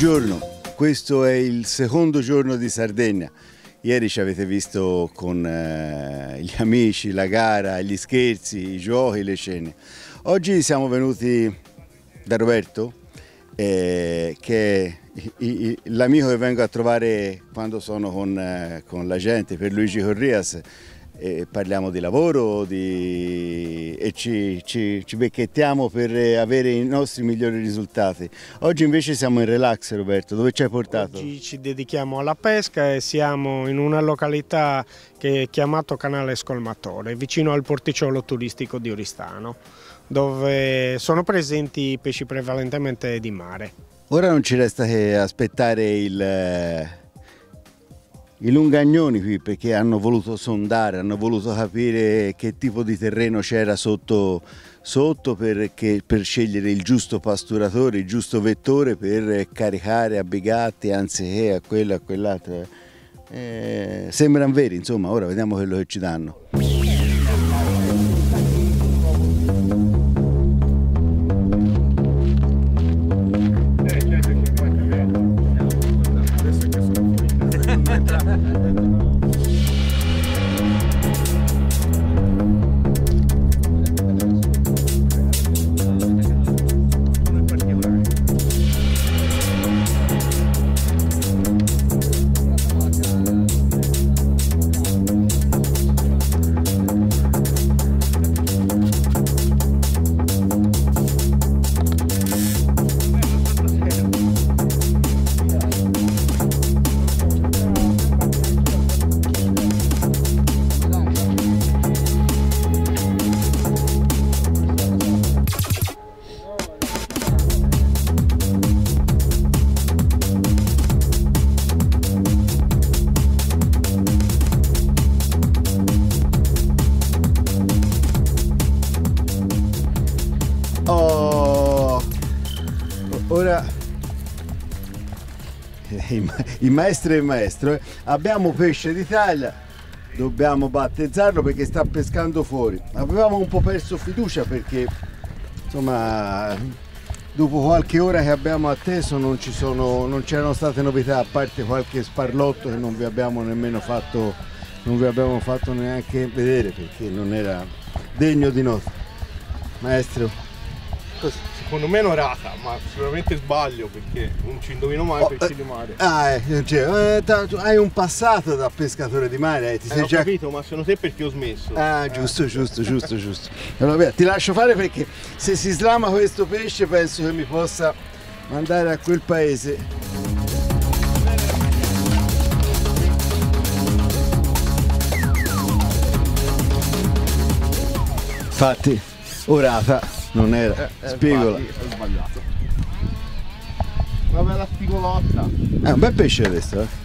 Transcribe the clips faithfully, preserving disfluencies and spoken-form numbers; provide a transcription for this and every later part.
Buongiorno, questo è il secondo giorno di Sardegna. Ieri ci avete visto con eh, gli amici, la gara, gli scherzi, i giochi, le cene. Oggi siamo venuti da Roberto, eh, che è l'amico che vengo a trovare quando sono con, eh, con la gente, per Luigi Corrias. E parliamo di lavoro di... e ci, ci, ci becchettiamo per avere i nostri migliori risultati. Oggi invece siamo in relax, Roberto, dove ci hai portato? Oggi ci dedichiamo alla pesca e siamo in una località che è chiamato Canale Scolmatore, vicino al porticciolo turistico di Oristano, dove sono presenti pesci prevalentemente di mare. Ora non ci resta che aspettare il... i lungagnoni qui, perché hanno voluto sondare, hanno voluto capire che tipo di terreno c'era sotto, sotto perché, per scegliere il giusto pasturatore, il giusto vettore per caricare a Bigatti anziché a quello e a quell'altro. Eh, sembrano veri, insomma, ora vediamo quello che ci danno. Oh, ora il maestro e il maestro, eh. Abbiamo pesce d'Italia, dobbiamo battezzarlo perché sta pescando fuori. Avevamo un po' perso fiducia perché insomma dopo qualche ora che abbiamo atteso non ci sono, non c'erano state novità, a parte qualche sparlotto che non vi abbiamo nemmeno fatto, non vi abbiamo fatto neanche vedere perché non era degno di nota. Maestro, secondo me è un'orata, ma sicuramente sbaglio perché non ci indovino mai oh, pesci eh, di mare. Ah, eh, cioè, eh, tu hai un passato da pescatore di mare, eh, ti Eh, sei ho già... capito, ma secondo te perché ho smesso? Ah, giusto, giusto, giusto, giusto. Allora, beh, ti lascio fare perché se si slama questo pesce penso che mi possa mandare a quel paese. Infatti, orata. Non era, Eh, spigola. Ho sbagliato. Una bella spigolotta. È un bel pesce questo, eh.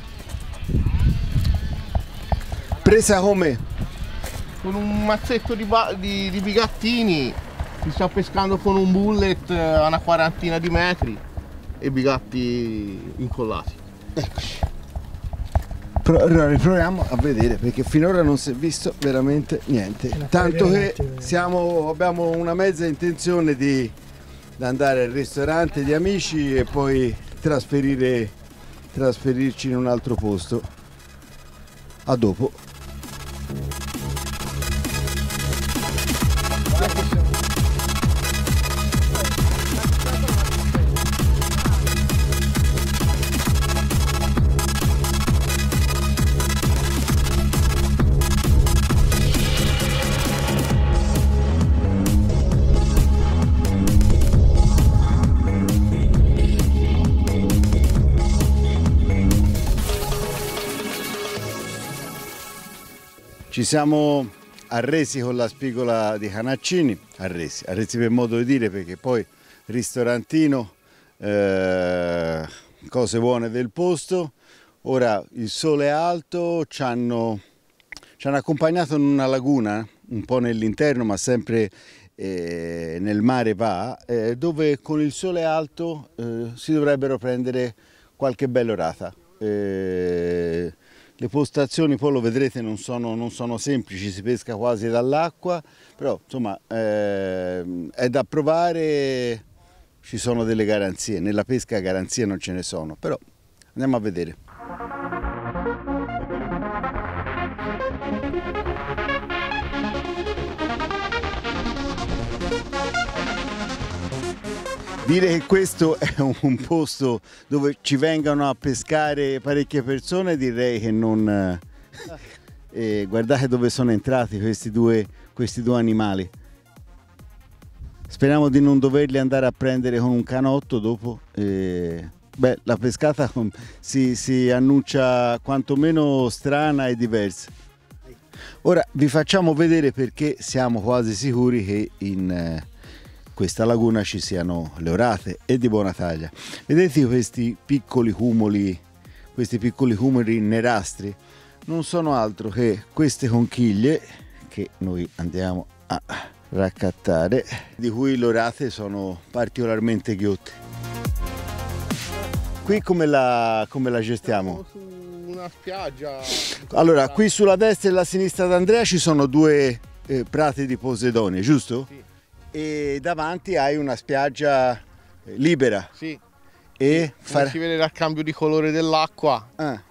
Presa come? Con un mazzetto di, di, di bigattini. Si sta pescando con un bullet a una quarantina di metri e bigatti incollati. Eccoci. Allora riproviamo a vedere perché finora non si è visto veramente niente, tanto che siamo, abbiamo una mezza intenzione di, di andare al ristorante di amici e poi trasferire, trasferirci in un altro posto. A dopo. Ci siamo arresi con la spigola di Canaccini, arresi, arresi per modo di dire perché poi ristorantino, eh, cose buone del posto, ora il sole è alto, ci hanno, ci hanno accompagnato in una laguna, un po' nell'interno ma sempre eh, nel mare va, eh, dove con il sole alto eh, si dovrebbero prendere qualche bella orata. Eh, Le postazioni poi lo vedrete non sono, non sono semplici, si pesca quasi dall'acqua, però insomma eh, è da provare, ci sono delle garanzie, nella pesca garanzie non ce ne sono, però andiamo a vedere. Dire che questo è un posto dove ci vengano a pescare parecchie persone, direi che non... Eh, guardate dove sono entrati questi due, questi due animali. Speriamo di non doverli andare a prendere con un canotto dopo. Eh, beh, la pescata si, si annuncia quantomeno strana e diversa. Ora vi facciamo vedere perché siamo quasi sicuri che in... Eh, questa laguna ci siano le orate e di buona taglia. Vedete questi piccoli cumuli, questi piccoli cumuli nerastri? Non sono altro che queste conchiglie che noi andiamo a raccattare, di cui le orate sono particolarmente ghiotte. Qui come la, come la gestiamo? Siamo su una spiaggia. Allora, qui sulla destra e sulla sinistra d'Andrea ci sono due eh, prati di Posidonia, giusto? Sì. E davanti hai una spiaggia libera. Sì. E far... si vede dal cambio di colore dell'acqua. Ah.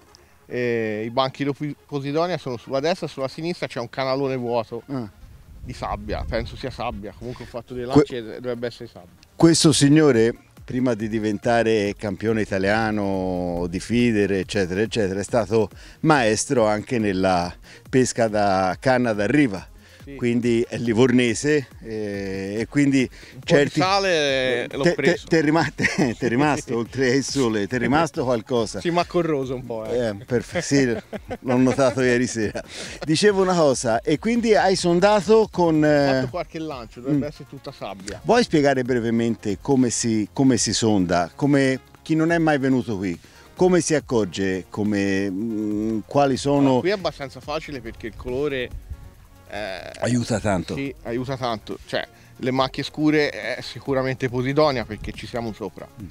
E i banchi di Posidonia sono sulla destra, sulla sinistra c'è un canalone vuoto ah. di sabbia, penso sia sabbia, comunque ho fatto delle lance e que... dovrebbe essere sabbia. Questo signore, prima di diventare campione italiano di feeder eccetera eccetera, è stato maestro anche nella pesca da canna da riva. Quindi è livornese eh, e quindi un certi... po' di sale l'ho te, preso. Te, te, rima... te è rimasto oltre al sole, ti è rimasto qualcosa? Sì, ma corroso un po'. Eh. Eh, perfetto, sì, l'ho notato ieri sera. Dicevo una cosa, e quindi hai sondato con... Ho fatto qualche lancio, dovrebbe mm. essere tutta sabbia. Vuoi spiegare brevemente come si, come si sonda? Come chi non è mai venuto qui? Come si accorge? Come, mh, quali sono... Allora, qui è abbastanza facile perché il colore... Eh, aiuta tanto. Sì, aiuta tanto. Cioè, le macchie scure è sicuramente Posidonia perché ci siamo sopra. Mm.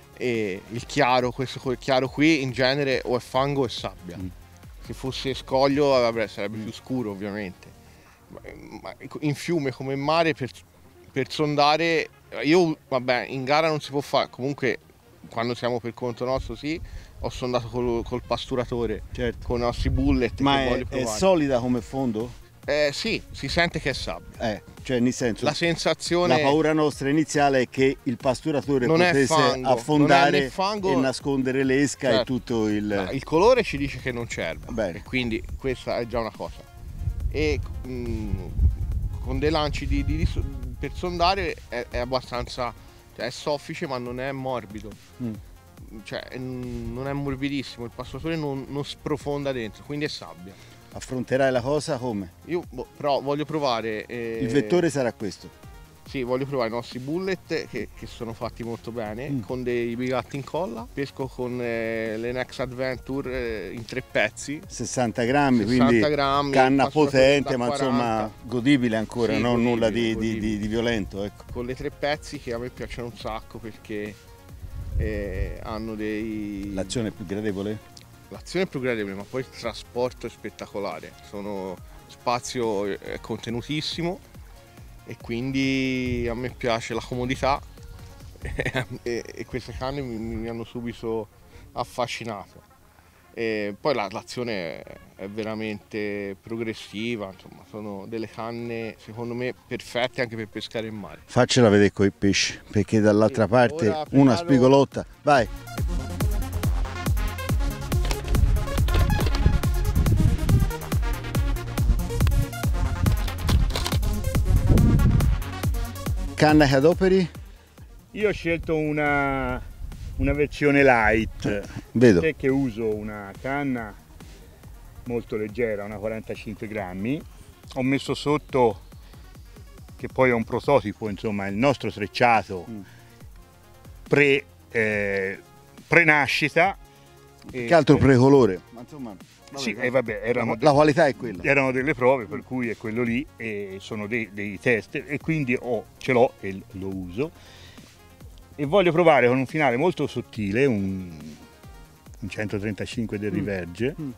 E il chiaro, questo chiaro qui in genere o è fango o è sabbia. Mm. Se fosse scoglio vabbè, sarebbe mm. più scuro ovviamente. Ma in fiume come in mare per, per sondare, io vabbè in gara non si può fare, comunque quando siamo per conto nostro sì, ho sondato col, col pasturatore, certo. Con i nostri bullet. Ma che è, voglio provare. È solida come fondo? Eh, sì, si sente che è sabbia. Eh, cioè nel senso, la sensazione... La paura nostra iniziale è che il pasturatore non potesse fango, affondare fango, e nascondere l'esca, certo. E tutto il... No, il colore ci dice che non c'erba, bene. Quindi questa è già una cosa. E mh, con dei lanci di, di, di, per sondare è, è abbastanza... Cioè è soffice ma non è morbido. Mm. Cioè non è morbidissimo, il pasturatore non, non sprofonda dentro, quindi è sabbia. Affronterai la cosa come? Io però voglio provare... Eh... Il vettore sarà questo? Sì, voglio provare i nostri bullet che, che sono fatti molto bene, mm. con dei bigatti in colla. Pesco con eh, le Next Adventure eh, in tre pezzi. sessanta grammi, sessanta quindi grammi, canna potente, ma insomma godibile ancora, sì, non godibile, nulla di, di, di, di violento. Ecco. Con le tre pezzi che a me piacciono un sacco perché eh, hanno dei... L'azione è più gradevole? L'azione è più gradevole, ma poi il trasporto è spettacolare. Sono spazio è contenutissimo e quindi a me piace la comodità e, e queste canne mi, mi hanno subito affascinato. E poi la, l'azione è veramente progressiva, insomma, sono delle canne secondo me perfette anche per pescare in mare. Faccela vedere coi pesci, perché dall'altra sì, parte una spigolotta. Vai! Canna che adoperi? Io ho scelto una, una versione light. Vedo. Perché uso una canna molto leggera, una quarantacinque grammi. Ho messo sotto, che poi è un prototipo, insomma, il nostro trecciato mm. pre, eh, pre-nascita. Che altro precolore? Ma insomma... Vabbè, sì, eh, vabbè, erano la, la qualità è quella. Erano delle prove, per cui è quello lì, e sono dei, dei test, e quindi ho, ce l'ho e lo uso. E voglio provare con un finale molto sottile, un, un centotrentacinque del Riverge, mm. Mm.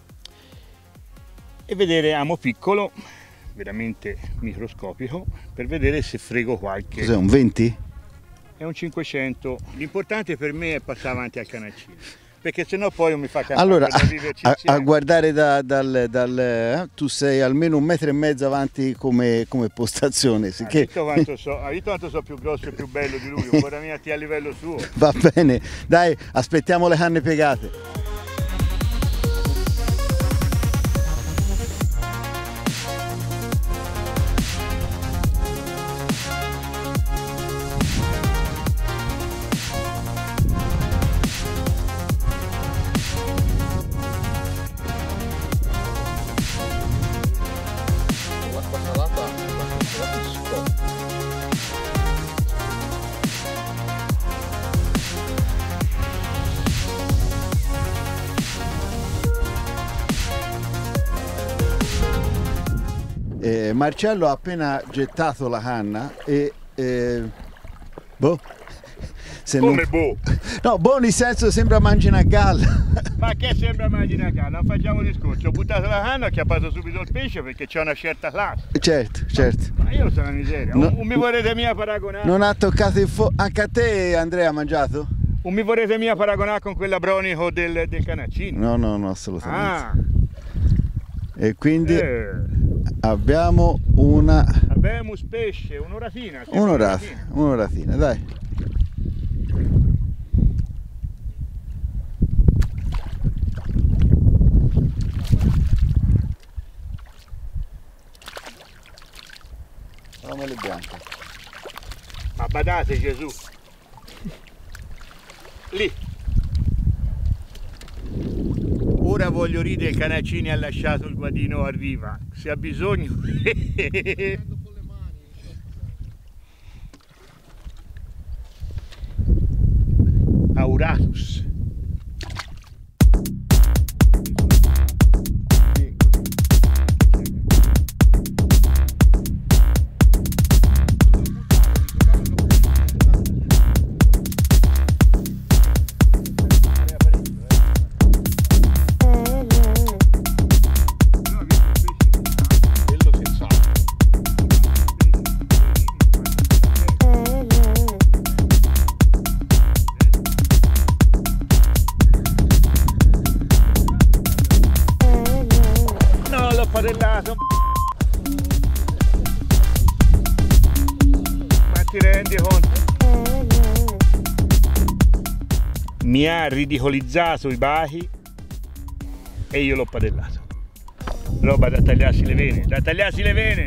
e vedere amo piccolo, veramente microscopico, per vedere se frego qualche... Cos'è, un venti? È è un cinquecento. L'importante per me è passare avanti al Canaccini, perché sennò poi non mi fa capire. Allora, a, a, a guardare da, dal, dal eh, tu sei almeno un metro e mezzo avanti come, come postazione. Hai che... visto quanto so, hai visto quanto so più grosso e più bello di lui, ora mia a livello suo. Va bene, dai, aspettiamo le canne piegate. Eh, Marcello ha appena gettato la canna e eh, boh, se Come non... boh? No, boh nel senso sembra mangiare una galla. Ma che sembra mangiare una canna? Non facciamo discorsi, ho buttato la canna, ho acchiappato subito il pesce perché c'è una certa classe. Certo, certo. Ma io sono una miseria, No. non mi vorrete mia paragonare? Non ha toccato il fuoco. Anche a te Andrea ha mangiato? Non mi vorrete mia paragonare con quella bronico del, del Canaccini? No, no, no, assolutamente. Ah, E quindi eh, abbiamo una... abbiamo pesce, un'oratina. sì, un'oratina, un'oratina, dai. Fammele bianche. Ma badate Gesù. Lì. Ora voglio ridere, il Canaccini ha lasciato il guadino a riva. Se ha bisogno. Auratus. Padellato. Ma ti rendi conto? Mi ha ridicolizzato i bachi e io l'ho padellato. Roba da tagliarsi le vene, da tagliarsi le vene!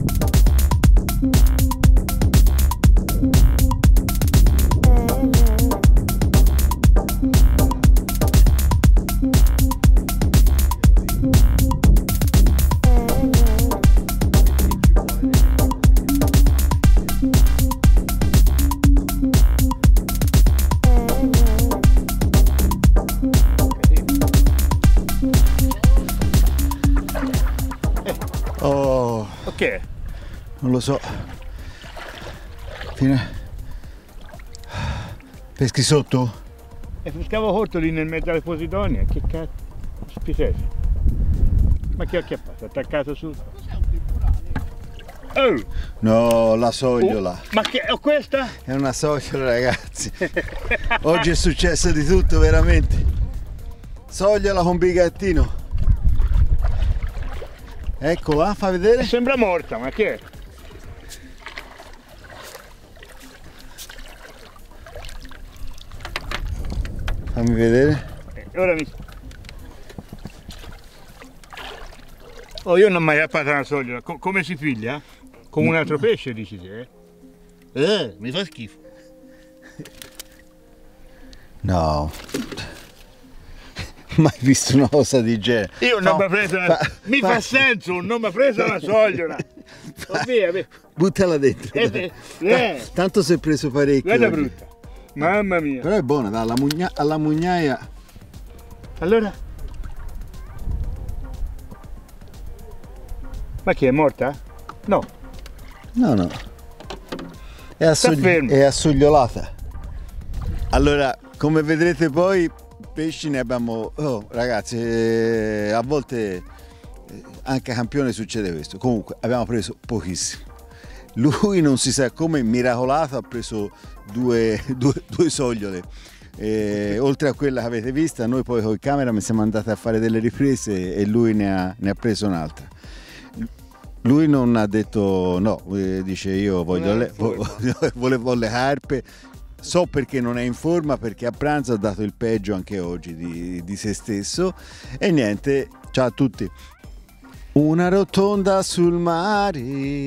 Oh, Ok. non lo so. Fine. Peschi sotto? E pescavo corto lì nel mezzo alle posidonie, che cazzo? Spitese. Ma che ho acchiappato? Attaccato su. Oh! No, la sogliola. Oh, ma che ho questa? È una sogliola, ragazzi. Oggi è successo di tutto, veramente. Sogliola con bigattino. Eccola, fa vedere. Sembra morta, ma che è? Fammi vedere. E ora mi... Oh, io non ho mai acchiappato una sogliola. Co- come si piglia? Come un altro pesce, dici te? Eh, mi fa schifo. No. Mai visto una cosa di genere. Io non Fa- mi ho preso una... fa- Mi fa, fa- senso, non mi ha preso una sogliola. Oh, via, via. Buttala dentro. Eh, dai. eh, eh. Tanto si è preso parecchio. Guarda oggi. brutta. Mamma mia. Però è buona, dalla mugna- alla mugnaia. Allora? Ma chi è morta? No. No, no. È, assogli- fermo. è assogliolata. Allora, come vedrete poi, pesci ne abbiamo... Oh, ragazzi, eh, a volte eh, anche a campione succede questo. Comunque, abbiamo preso pochissimo. lui non si sa come, miracolato, ha preso due, due, due sogliole. E, oltre a quella che avete vista, noi poi con il camera siamo andati a fare delle riprese e lui ne ha, ne ha preso un'altra. Lui non ha detto no, dice io voglio le, volevo le carpe. So perché non è in forma, perché a pranzo ha dato il peggio anche oggi di, di se stesso. E niente, ciao a tutti. Una rotonda sul mare,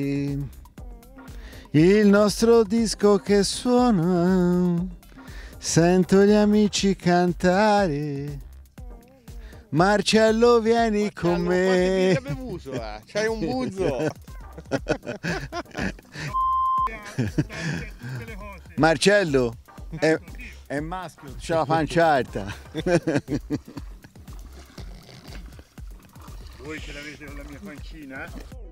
il nostro disco che suona, sento gli amici cantare. Marcello, vieni Marcello, con me. Bevuto, eh. C'hai un buzzo. Marcello è, è maschio, c'ha la pancia alta. Voi ce l'avete con la mia pancina?